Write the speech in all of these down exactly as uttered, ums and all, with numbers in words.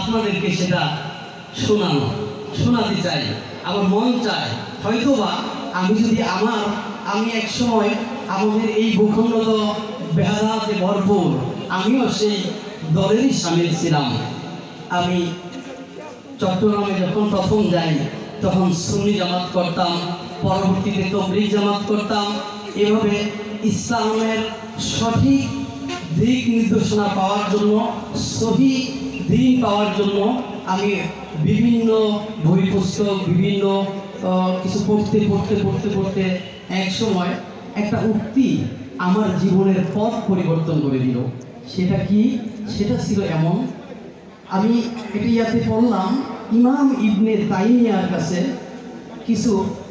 আপনাদেরকে সেটা শোনানো শোনাতে চাই। আমার মন চায় হয়তোবা আমি যদি আমার আমি এক সময় আমাদের এই ভূখণ্ড তো বেহালাতে ভরপুর, আমিও সেই দলেরই সামিল ছিলাম। আমি চট্টগ্রামে যখন প্রথম যাই তখন সুন্নি জামাত করতাম, পরবর্তীতে তবলিগ জামাত করতাম। এভাবে ইসলামের সঠিক দিক নির্দেশনা পাওয়ার জন্য, সহি দিন পাওয়ার জন্য আমি বিভিন্ন বই পুস্তক বিভিন্ন কিছু পড়তে পড়তে পড়তে পড়তে এক সময় একটা উক্তি আমার জীবনের পথ পরিবর্তন করে দিল। সেটা কি? সেটা ছিল এমন, আমি এটি ইয়াতে পড়লাম ইমাম ইবনে তাইমিয়ার কাছে কিছু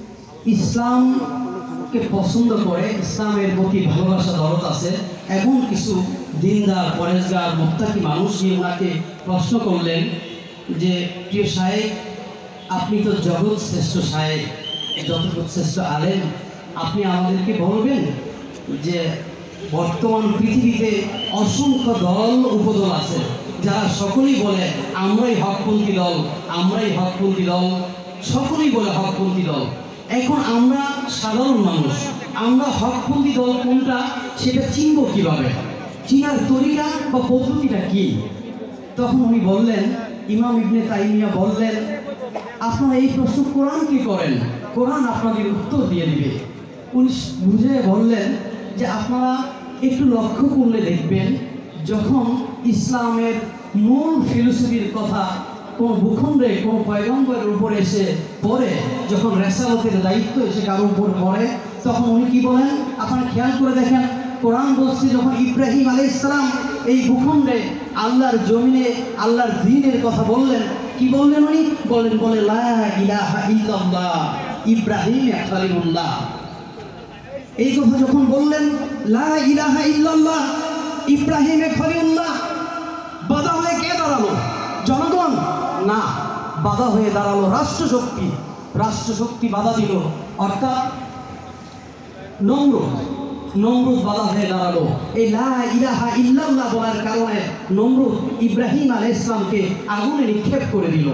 ইসলামকে পছন্দ করে, ইসলামের প্রতি ভালোবাসা দরদ আছে এমন কিছু দিনদার পরেজগার মুত্তাকি মানুষ নিয়ে ওনাকে প্রশ্ন করলেন যে প্রিয় সাহেব, আপনি তো জগৎ শ্রেষ্ঠ সাহেব, জগৎ শ্রেষ্ঠ আলেম, আপনি আমাদেরকে বলবেন যে বর্তমান পৃথিবীতে অসংখ্য দল উপদল আছে যারা সকলেই বলে আমরাই হকপন্থী দল, আমরাই হকপন্থী দল, সকলেই বলে হকপন্থী দল। এখন আমরা সাধারণ মানুষ, আমরা হকপন্থী দল কোনটা সেটা চিনব কীভাবে? চিনার তরিকা বা পদ্ধতিটা কি? তখন উনি বললেন, ইমাম ইবনে তাইমিয়া বললেন, আপনারা এই প্রশ্ন কোরআনকে করেন, কোরআন আপনাদের উত্তর দিয়ে দিবে। উনি বুঝে বললেন যে আপনারা একটু লক্ষ্য করলে দেখবেন যখন ইসলামের মূল ফিলোসফির কথা কোনো ভূখণ্ডে কোনো পয়গম্বরের উপরে এসে পড়ে, যখন রেসালতের দায়িত্ব এসে কারোর উপর পড়ে, তখন উনি কি বলেন আপনারা খেয়াল করে দেখেন। কোরআন বলছে যখন ইব্রাহিম আলাইহিস সালাম এই ভূখণ্ডে আল্লাহর জমিনে আল্লাহর দ্বীনের কথা বললেন, কি বললেন উনি? বলেন বলে লা ইলাহা ইল্লাল্লাহ ইব্রাহিম খলিলুল্লাহ। এই কথা যখন বললেন লা ইলাহা ইল্লাল্লাহ ইব্রাহিম খলিলুল্লাহ, বাধা হয়ে কে দাঁড়ালো? জনগণ না, বাধা হয়ে দাঁড়ালো রাষ্ট্রশক্তি। রাষ্ট্রশক্তি বাধা দিল, অর্থাৎ নমরুদ নমরুদ বাধা হয়ে দাঁড়ালো। এই লা ইলাহা ইল্লাল্লাহ বলার কারণে নমরুদ ইব্রাহিম আলাইহিস সালামকে আগুনে নিক্ষেপ করে দিল।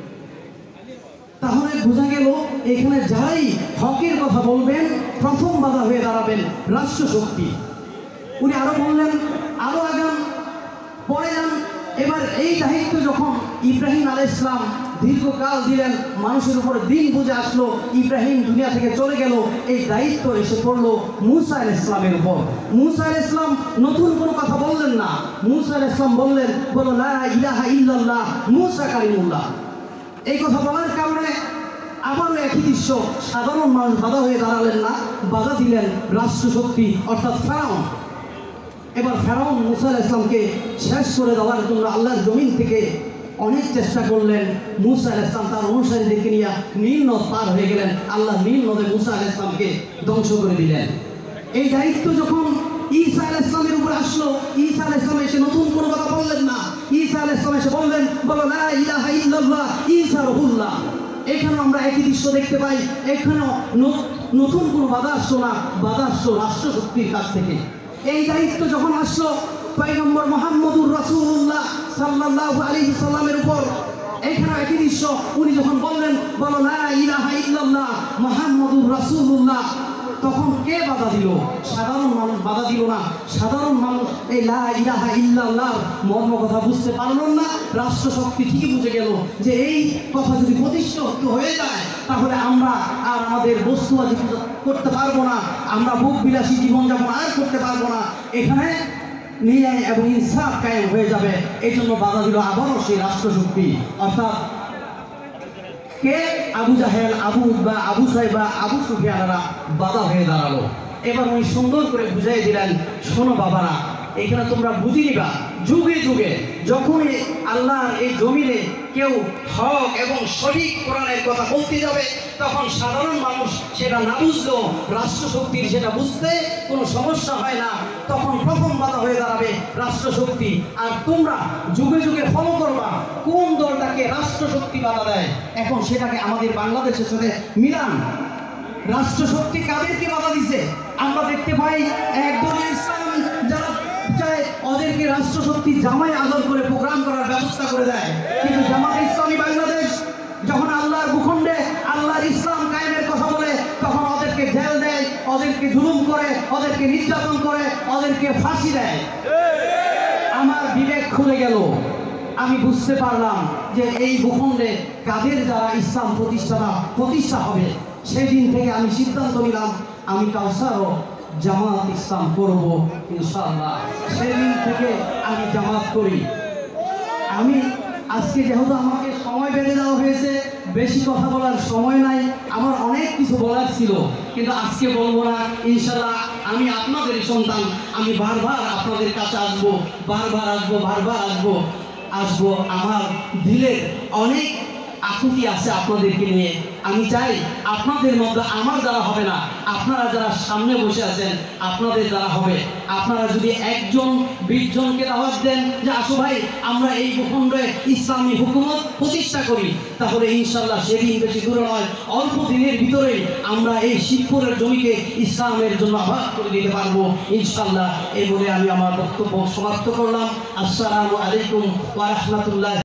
তাহলে বোঝা গেল এখানে যারাই হকের কথা বলবেন প্রথম বাধা হয়ে দাঁড়াবেন রাষ্ট্রশক্তি। উনি আরো বললেন, আরো আগান, পরে যান। এবার এই দায়িত্ব যখন ইব্রাহিম আলাইহিস সালাম দীর্ঘকাল দিলেন, মানুষের উপর দিন বুঝে আসলো, ইব্রাহিম দুনিয়া থেকে চলে গেল, এই দায়িত্ব এসে পড়লো মুসা আলাইহিস সালামের উপর। মুসা আলাইহিস সালাম নতুন কোনো কথা বললেন না, মুসা আলাইহিস সালাম বললেন বলো লা ইলাহা ইল্লাল্লাহ মুসা কালিমুল্লাহ। এই কথা বলার কারণে আবারও একই দৃশ্য, সাধারণ মানুষ বাধা হয়ে দাঁড়ালেন না, বাধা দিলেন রাষ্ট্রশক্তি অর্থাৎ ফেরাউন। এবার ফেরাউন মুসা আলাইহিস সালামকে শেষ করে দেওয়ার জন্য আল্লাহর জমিন থেকে অনেক চেষ্টা করলেন। মুসা আলাইহিস সালাম তার অনুসারীদেরকে নিয়ে নীল নদ পার হয়ে গেলেন, আল্লাহ নীল নদে মুসা আলাইহিস সালামকে ধ্বংস করে দিলেন। এই দায়িত্ব যখন ঈসা আলাইহিস সালামের উপর আসলো, ঈসা আলাইহিস সালাম এসে নতুন কোনো কথা বললেন না, ঈসা আলাইহিস সালাম এসে বললেন বলো লা ইলাহা ইল্লাল্লাহ ঈসা রুহুল্লাহ। এখানে আমরা একই দৃশ্য দেখতে পাই, এখানেও নতুন কোনো বাধা আসলো না, বাধা আসলো রাষ্ট্রশক্তির কাছ থেকে। এই দায়িত্ব যখন আসলো পয়গম্বর মুহাম্মদুর রাসূলুল্লাহ সাল্লাল্লাহু আলাইহি সাল্লামের উপর, এখানেও একই দৃশ্য। উনি যখন বললেন বলো লা ইলাহা ইল্লাল্লাহ মুহাম্মদুর রাসূলুল্লাহ, তখন কে বাধা দিল? সাধারণ মানুষ বাধা দিল না। সাধারণ মানুষ এই লা ইলাহা ইল্লাল্লাহ মর্ম কথা বুঝতে পারলেন না, রাষ্ট্রশক্তি ঠিকই বুঝে গেল যে এই কথা যদি প্রতিষ্ঠিত হয়ে যায় তাহলে আমরা আর আমাদের বস্তুবাজি করতে পারবো না, আমরা ভোগ বিলাসী জীবনযাপন আর করতে পারবো না, এখানে ন্যায় এবং ইনসাফ কায়েম হয়ে যাবে। এই জন্য বাধা দিল আবারও সেই রাষ্ট্রশক্তি, অর্থাৎ কে? আবু জাহেল, আবু উতবা, আবু সাইবা, আবু সুফিয়ানরা বাধা হয়ে দাঁড়ালো। এবার উনি সুন্দর করে বুঝাই দিলেন, শোনো বাবারা, এখানে তোমরা বুঝে নিবা, যুগে যুগে যখনই আল্লাহর এই জমিনে কেউ হক এবং সঠিক কোরআনের কথা বলতে যাবে, তখন সাধারণ মানুষ সেটা না বুঝলেও রাষ্ট্রশক্তির সেটা বুঝতে কোনো সমস্যা হয় না, তখন প্রথম বাধা হয়ে দাঁড়াবে রাষ্ট্রশক্তি। আর তোমরা যুগে যুগে ফলো করবা কোন দলটাকে রাষ্ট্রশক্তি বাধা দেয়। এখন সেটাকে আমাদের বাংলাদেশের সাথে মিলান, রাষ্ট্রশক্তি কাদেরকে বাধা দিছে? আমরা দেখতে পাই একদলীয় ইসলাম যারা চায় ওদেরকে রাষ্ট্রশক্তি জামাই আদর করে প্রোগ্রাম করার ব্যবস্থা করে দেয়। কিন্তু জামাত ইসলামী বাংলাদেশ যখন আল্লাহর ভূখণ্ডে আল্লাহর ইসলাম কায়েমের কথা বলে তখন ওদেরকে জেল দেয়, ওদেরকে জুলুম করে, ওদেরকে নির্যাতন করে, ওদেরকে ফাঁসি দেয়। আমার বিবেক খুলে গেল, আমি বুঝতে পারলাম যে এই ভূখণ্ডে কাদের যারা ইসলাম প্রতিষ্ঠা প্রতিষ্ঠা হবে। সেদিন থেকে আমি সিদ্ধান্ত নিলাম আমি কাউসারও জামাত ইসলাম করব ইনশাআল্লাহ। সেদিন থেকে আমি জামাত করি। আমি আজকে যেহেতু আমাকে সময় বেঁধে দেওয়া হয়েছে, বেশি কথা বলার সময় নাই, আমার অনেক কিছু বলার ছিল কিন্তু আজকে বলবো না। ইনশাআল্লাহ আমি আপনাদের সন্তান, আমি বারবার আপনাদের কাছে আসবো, বারবার আসবো, বারবার আসবো আসবো আমার দিলের অনেক আকুতি আছে আপনাদেরকে নিয়ে। আমি চাই আপনাদের মধ্যে আমার দ্বারা হবে না, আপনারা যারা সামনে বসে আছেন আপনাদের দ্বারা হবে। আপনারা যদি একজন বিশ জনকে দাওয়াত দেন যে আসো ভাই আমরা এই ভূখণ্ডে ইসলামী হুকুমত প্রতিষ্ঠা করি, তাহলে ইনশাল্লাহ সেদিন বেশি দূরে নয়, অল্প দিনের ভিতরেই আমরা এই শিবপুরের জমিকে ইসলামের জন্য আবাদ করে দিতে পারবো ইনশাল্লাহ। এই বলে আমি আমার বক্তব্য সমাপ্ত করলাম। আসসালামু আলাইকুম ওয়া রাহমাতুল্লাহ।